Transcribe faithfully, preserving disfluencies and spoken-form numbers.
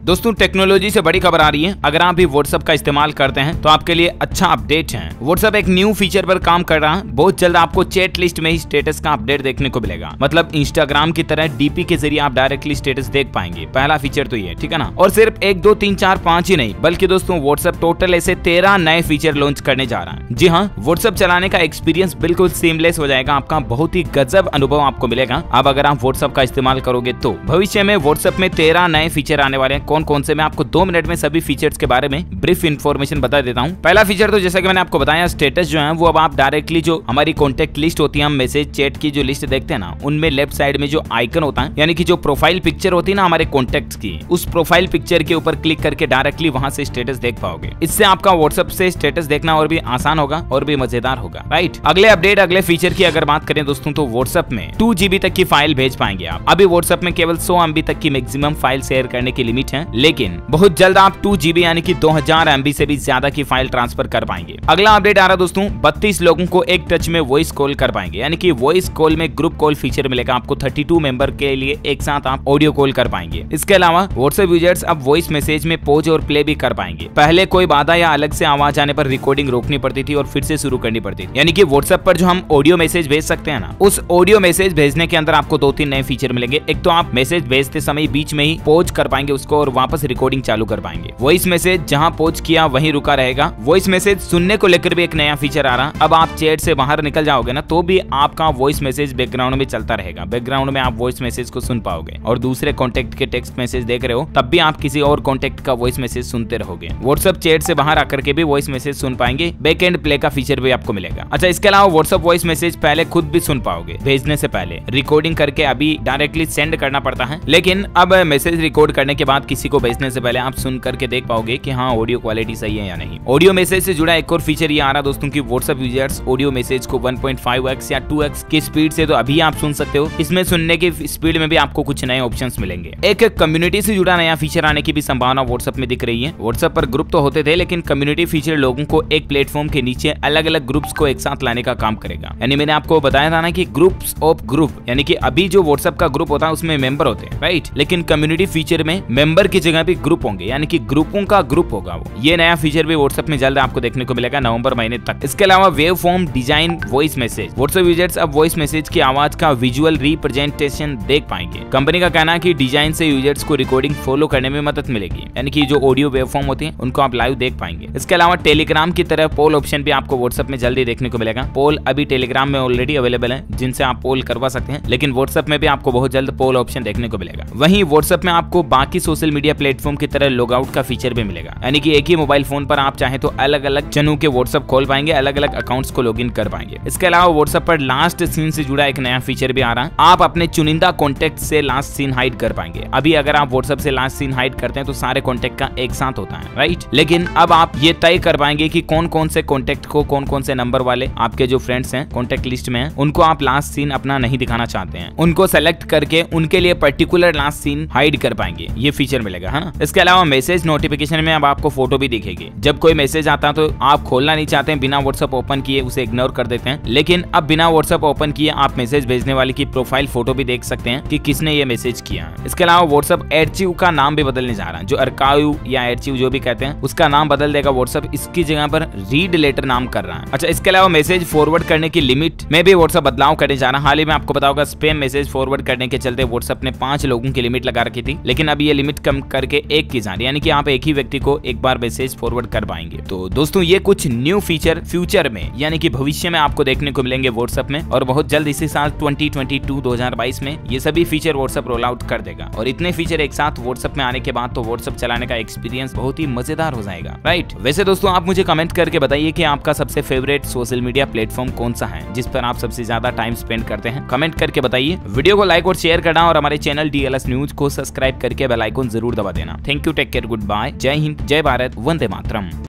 दोस्तों टेक्नोलॉजी से बड़ी खबर आ रही है। अगर आप भी व्हाट्सएप का इस्तेमाल करते हैं तो आपके लिए अच्छा अपडेट है। व्हाट्सएप एक न्यू फीचर पर काम कर रहा है। बहुत जल्द आपको चैट लिस्ट में ही स्टेटस का अपडेट देखने को मिलेगा। मतलब इंस्टाग्राम की तरह डीपी के जरिए आप डायरेक्टली स्टेटस देख पाएंगे। पहला फीचर तो ये, ठीक है ना। और सिर्फ एक दो तीन चार पांच ही नहीं, बल्कि दोस्तों व्हाट्सएप टोटल ऐसे तेरह नए फीचर लॉन्च करने जा रहा है। जी हाँ, व्हाट्सएप चलाने का एक्सपीरियंस बिल्कुल सीमलेस हो जाएगा। आपका बहुत ही गजब अनुभव आपको मिलेगा अब अगर आप व्हाट्सएप का इस्तेमाल करोगे तो। भविष्य में व्हाट्सएप में तेरह नए फीचर आने वाले हैं। कौन कौन से, मैं आपको दो मिनट में सभी फीचर्स के बारे में ब्रीफ इन्फॉर्मेशन बता देता हूँ। पहला फीचर तो जैसा कि मैंने आपको बताया, स्टेटस जो है वो अब आप डायरेक्टली जो हमारी कॉन्टेक्ट लिस्ट होती है, हम मैसेज चैट की जो लिस्ट देखते हैं ना, उनमें लेफ्ट साइड में जो आइकन होता है, यानी कि जो प्रोफाइल पिक्चर होती है ना हमारे कॉन्टेक्ट की, उस प्रोफाइल पिक्चर के ऊपर क्लिक करके डायरेक्टली वहां से स्टेटस देख पाओगे। इससे आपका व्हाट्सएप से स्टेटस देखना और भी आसान होगा और भी मजेदार होगा, राइट। अगले अपडेट, अगले फीचर की अगर बात करें दोस्तों, तो व्हाट्सएप में टू जीबी तक की फाइल भेज पाएंगे आप। अभी व्हाट्सएप में केवल सौ एमबी तक की मैक्सिमम फाइल शेयर करने की लिमिट है, लेकिन बहुत जल्द आप टू जीबी यानी कि दो हजार एमबी से भी ज्यादा की फाइल ट्रांसफर कर पाएंगे। अगला अपडेट आ रहा दोस्तों, बत्तीस लोगों को एक टच में वॉइस कॉल कर पाएंगे, यानी कि वॉइस कॉल में ग्रुप कॉल फीचर मिलेगा आपको। बत्तीस मेंबर के लिए एक साथ आप ऑडियो कॉल कर पाएंगे। इसके अलावा व्हाट्सएप यूजर्स अब वॉइस मैसेज में पॉज और प्ले भी कर पाएंगे। पहले कोई बाधा या अलग से आवाज आने पर रिकॉर्डिंग रोकनी पड़ती थी और फिर से शुरू करनी पड़ती थी। यानी कि व्हाट्सएप पर जो हम ऑडियो मैसेज भेज सकते हैं ना, उस ऑडियो मैसेज भेजने के अंदर आपको दो तीन नए फीचर मिलेंगे। एक तो आप मैसेज भेजते समय बीच में ही पॉज कर पाएंगे उसको और वापस रिकॉर्डिंग चालू कर पाएंगे। वॉइस मैसेज जहां पॉज किया वहीं रुका रहेगा। वॉइस मैसेज सुनने को लेकर भी एक नया फीचर आ रहा। अब आप चैट से बाहर निकल जाओगे ना तो भी आपका वॉइस मैसेज बैकग्राउंड में चलता रहेगा। बैकग्राउंड में आप वॉइस मैसेज को सुन पाओगे और दूसरे कॉन्टेक्ट के टेक्स्ट मैसेज देख रहे हो तब भी आप किसी और कॉन्टेक्ट का वॉइस मैसेज सुनते रहोगे। व्हाट्सएप चैट से बाहर आकर के भी वॉइस मैसेज सुन पाएंगे। बैक एंड प्ले का फीचर भी आपको मिलेगा। अच्छा, इसके अलावा व्हाट्सएप वॉइस मैसेज पहले खुद भी सुन पाओगे भेजने से पहले। रिकॉर्डिंग करके अभी डायरेक्टली सेंड करना पड़ता है, लेकिन अब मैसेज रिकॉर्ड करने के बाद किसी को भेजने से पहले आप सुन करके देख पाओगे कि हाँ ऑडियो क्वालिटी सही है या नहीं। ऑडियो मैसेज से जुड़ा एक और फीचर ये आ रहा दोस्तों कि व्हाट्सएप यूजर्स ऑडियो मैसेज को वन पॉइंट फाइव एक्स या टू एक्स की स्पीड से तो अभी आप सुन सकते हो। इसमें सुनने की स्पीड में भी आपको कुछ नए ऑप्शंस मिलेंगे। एक कम्युनिटी से जुड़ा नया फीचर आने की भी संभावना व्हाट्सएप में दिख रही है। व्हाट्सएप पर ग्रुप तो होते थे, लेकिन कम्युनिटी फीचर लोगों को एक प्लेटफॉर्म के नीचे अलग अलग ग्रुप्स को एक साथ लाने का काम करेगा। यानी मैंने आपको बताया था ना कि ग्रुप्स ऑफ ग्रुप, यानी कि अभी जो व्हाट्सएप का ग्रुप होता है उसमें मेंबर होते हैं, राइट, लेकिन कम्युनिटी फीचर में मेंबर की जगह भी ग्रुप होंगे, यानी कि ग्रुपों का ग्रुप होगा वो। ये नया फीचर भी व्हाट्सएप में जल्द आपको देखने को मिलेगा नवंबर महीने तक। इसके अलावा wave form design voice message, WhatsApp users अब वॉइस मैसेज की आवाज का विजुअल रिप्रेजेंटेशन देख पाएंगे। कंपनी का कहना है कि डिजाइन से यूजर्स को रिकॉर्डिंग फॉलो करने में मदद मिलेगी, यानी कि जो ऑडियो वेव फॉर्म होती है उनको आप लाइव देख पाएंगे। इसके अलावा टेलीग्राम की तरह पोल ऑप्शन भी आपको व्हाट्सएप में जल्दी देखने को मिलेगा। पोल अभी टेलीग्राम में ऑलरेडी अवेलेबल है, जिनसे आप पोल करवा सकते हैं, लेकिन व्हाट्सएप में भी आपको बहुत जल्द पोल ऑप्शन देखने को मिलेगा। वहीं व्हाट्सएप में आपको बाकी सोशल मीडिया प्लेटफॉर्म की तरह लॉग आउट का फीचर भी मिलेगा, यानी कि एक ही मोबाइल फोन पर आप चाहे तो अलग अलग जनों के व्हाट्सएप खोल पाएंगे, अलग अलग अकाउंट्स को लॉगिन कर पाएंगे। इसके अलावा व्हाट्सएप पर लास्ट सीन से जुड़ा एक नया फीचर भी आ रहा है। आप अपने चुनिंदा कॉन्टेक्ट से लास्ट सीन हाइड कर पाएंगे। अभी अगर आप व्हाट्सएप से लास्ट सीन हाइड करते हैं तो सारे कॉन्टेक्ट का एक साथ होता है, राइट, लेकिन अब आप ये तय कर पाएंगे कि कौन कौन से कॉन्टेक्ट को, कौन कौन से नंबर वाले आपके जो फ्रेंड्स हैं कॉन्टेक्ट लिस्ट में हैं, उनको आप लास्ट सीन अपना नहीं दिखाना चाहते हैं, उनको सेलेक्ट करके उनके लिए पर्टिकुलर लास्ट सीन हाइड कर पाएंगे। ये फीचर मिलेगा, है ना। इसके अलावा मैसेज नोटिफिकेशन में अब आपको फोटो भी दिखेगी। जब कोई मैसेज आता है तो आप खोलना नहीं चाहते हैं, बिना व्हाट्सएप ओपन किए उसे इग्नोर कर देते हैं, लेकिन अब बिना व्हाट्सएप ओपन किए आप मैसेज भेजने वाले की प्रोफाइल फोटो भी देख सकते हैं कि किसने ये मैसेज किया है। इसके अलावा व्हाट्सएप आर्चिव का नाम भी बदलने जा रहा है। जो आर्काइव या आर्चिव जो भी कहते हैं उसका नाम बदल देगा व्हाट्सएप, इसकी जगह पर रीड लेटर नाम कर रहा है। अच्छा, इसके अलावा मैसेज फॉरवर्ड करने की लिमिट में भी व्हाट्सएप बदलाव करने जा रहा है। हाल ही में आपको पता होगा स्पैम मैसेज फॉरवर्ड करने के चलते व्हाट्सएप ने पांच लोगों की लिमिट लगा रखी थी, लेकिन अब ये लिमिट कम करके एक की जा रही है, यानी कि आप एक ही व्यक्ति को एक बार मैसेज फॉरवर्ड कर पाएंगे। तो दोस्तों ये कुछ न्यू फीचर फ्यूचर में, यानी कि भविष्य में आपको देखने को मिलेंगे व्हाट्सएप में, और बहुत जल्द इसी साल ट्वेंटी ट्वेंटी टू दो हज़ार बाईस में ये सभी फीचर व्हाट्सएप रोल आउट कर देगा। और इतने फीचर एक साथ व्हाट्सएप में आने के बाद तो व्हाट्सएप चलाने का एक्सपीरियंस बहुत ही मजेदार हो जाएगा, राइट। वैसे दोस्तों आप मुझे कमेंट करके बताइए कि आपका सबसे फेवरेट सोशल मीडिया प्लेटफॉर्म कौन सा है जिस पर आप सबसे ज्यादा टाइम स्पेंड करते हैं। कमेंट करके बताइए। वीडियो को लाइक और शेयर करना और हमारे चैनल डीएलएस न्यूज को सब्सक्राइब करके बेल आइकन जरूर दबा देना। Thank you, take care, good bye, जय हिंद, जय भारत, वंदे मातरम।